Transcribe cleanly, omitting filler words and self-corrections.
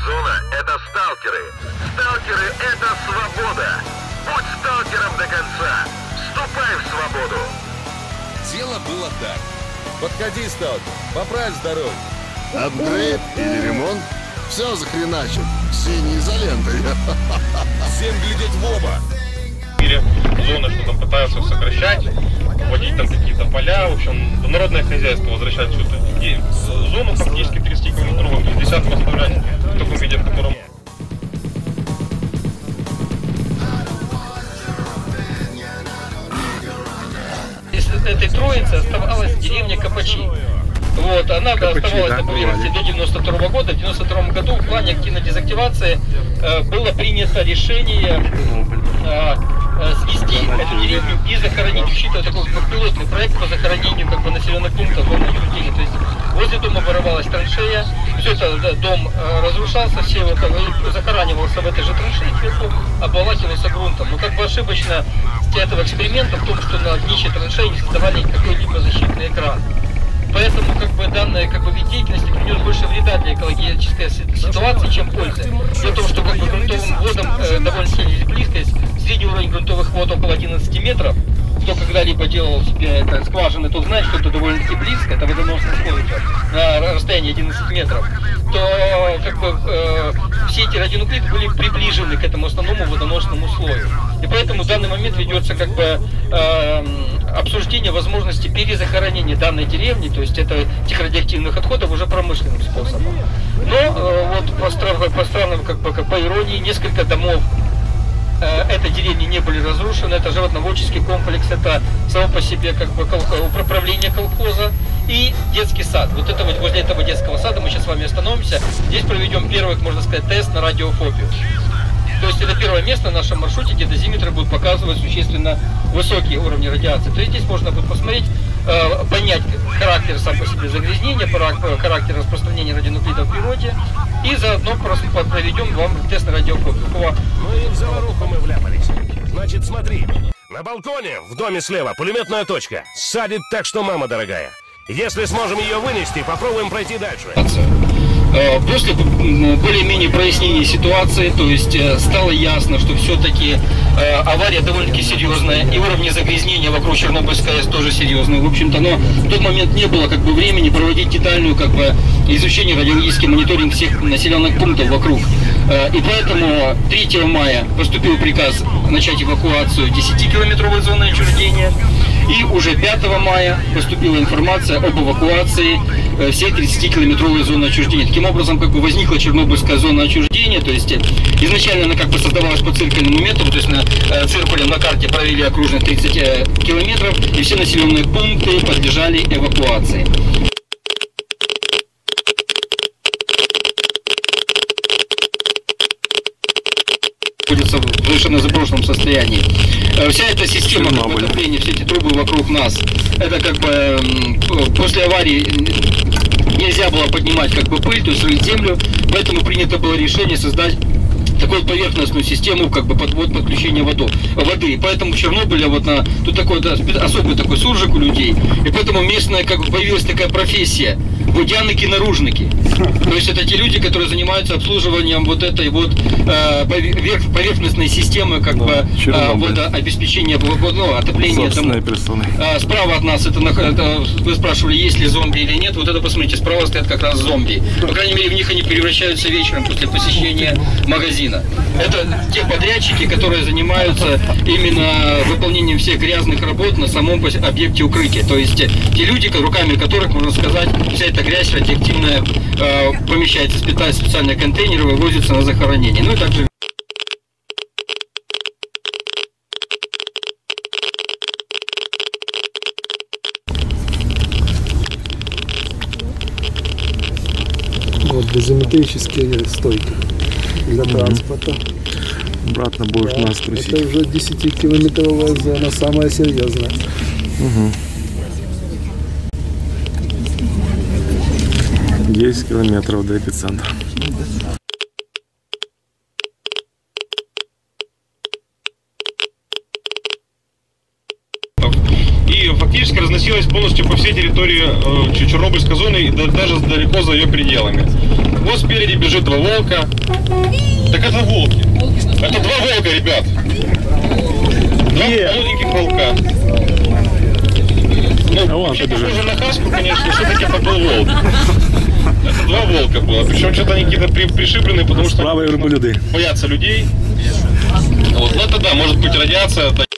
Зона — это сталкеры. Сталкеры — это свобода. Будь сталкером до конца. Вступай в свободу. Дело было так. Подходи, сталкер, поправь здоровье. Апгрейд или ремонт? Все захреначит. Синей изолентой. Всем глядеть в оба. Зоны, что там пытаются сокращать, вводить там какие-то поля, в общем, народное хозяйство возвращать сюда. И зону фактически 30-километровую, 50 поставлять в таком виде, в котором... Из этой троицы оставалась деревня Копачи. Вот, она оставалась на поверхности до 92 года. В 92 году в плане активной дезактивации было принято решение снести эту деревню и захоронить, учитывая такой пилотный проект по захоронению населенных пунктов зоны отчуждения. То есть возле дома вырывалась траншея, все это, дом разрушался, все его захоранивался в этой же траншее, сверху обволакивался грунтом. Но ошибочно этого эксперимента в том, что на днище траншеи не создавали какой-либо защитный экран. Поэтому данная вид деятельности принес больше вреда для экологической ситуации, чем пользы. Дело в том, что грунтовым водам довольно близко, средний уровень грунтовых вод около 11 метров. Кто когда-либо делал себе скважины, тот знает, что это довольно-таки близко, это водоносный слой на расстоянии 11 метров. То все эти радионуклиды были приближены к этому основному водоносному слою. И поэтому в данный момент ведется обсуждение возможности перезахоронения данной деревни, то есть это этих радиоактивных отходов уже промышленным способом. Но по иронии, несколько домов этой деревни не были разрушены. Это животноводческий комплекс, это само по себе управление колхоза и детский сад. Возле этого детского сада мы сейчас с вами остановимся. Здесь проведем первый, можно сказать, тест на радиофобию. То есть это первое место на нашем маршруте, где дозиметры будут показывать существенно высокие уровни радиации. То есть здесь можно будет посмотреть, понять характер сам по себе загрязнения, характер распространения радионуклидов в природе, и заодно проведем вам тест на радиофобию. Ну и в заваруху мы вляпались. Значит, смотри, на балконе в доме слева пулеметная точка. Садит так, что мама дорогая. Если сможем ее вынести, попробуем пройти дальше. После более-менее прояснения ситуации, то есть стало ясно, что все-таки авария довольно-таки серьезная, и уровни загрязнения вокруг Чернобыльской АЭС тоже серьезные. В общем-то, но в тот момент не было времени проводить детальную изучение, радиологический мониторинг всех населенных пунктов вокруг. И поэтому 3 мая поступил приказ начать эвакуацию 10-километровой зоны отчуждения. И уже 5 мая поступила информация об эвакуации всей 30-километровой зоны отчуждения. Таким образом, возникла Чернобыльская зона отчуждения. То есть изначально она создавалась по циркульному методу, то есть циркулем на карте провели окружность 30 километров, и все населенные пункты подлежали эвакуации. Находится в совершенно заброшенном состоянии. Вся эта система отопления, все эти трубы вокруг нас, это после аварии нельзя было поднимать пыль, то есть рыть землю, поэтому принято было решение создать такую поверхностную систему подключения воды. И поэтому в Чернобыле тут особый суржик у людей, и поэтому местная появилась такая профессия — водяныки-наружники. То есть это те люди, которые занимаются обслуживанием этой поверхностной системы водообеспечения, отопления домов. Справа от нас, вы спрашивали, есть ли зомби или нет, это посмотрите, справа стоят как раз зомби. По крайней мере, в них они превращаются вечером после посещения магазина. Это те подрядчики, которые занимаются именно выполнением всех грязных работ на самом объекте укрытия. То есть те люди, руками которых, можно сказать, вся эта грязь радиоактивная помещается в специальные контейнеры, вывозится на захоронение. Ну и также... Дозиметрические стойки для транспорта. Обратно будешь нас трусить. Это уже 10-километровая зона, самая серьезная. Угу. 10 километров до эпицентра. И фактически разносилось распространилась полностью по всей территории Чернобыльской зоны и даже далеко за ее пределами. Вот спереди бежит 2 волка. Так это волки. Это 2 волка, ребят. 2 молоденьких волка. Ну, вообще похоже на хаску, конечно, все-таки это был волк. Это 2 волка было. Причем что-то они какие-то пришибленные, потому что Правые верблюды. боятся людей. Вот, ну это да, может быть радиация.